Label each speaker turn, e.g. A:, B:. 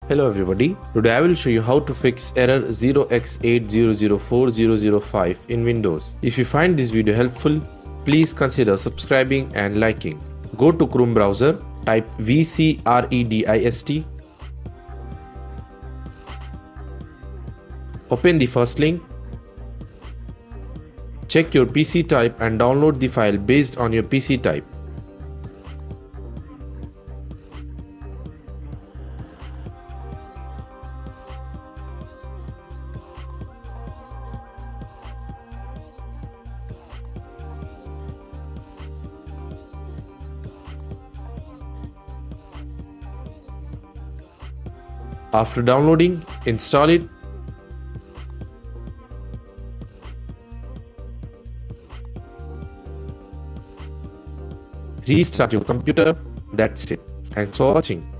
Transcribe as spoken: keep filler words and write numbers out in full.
A: Hello everybody, today I will show you how to fix error zero x eight zero zero four zero zero five in Windows. If you find this video helpful, please consider subscribing and liking. Go to Chrome browser, type V C R E D I S T. Open the first link. Check your P C type and download the file based on your P C type. After downloading, install it. Restart your computer. That's it. Thanks for watching.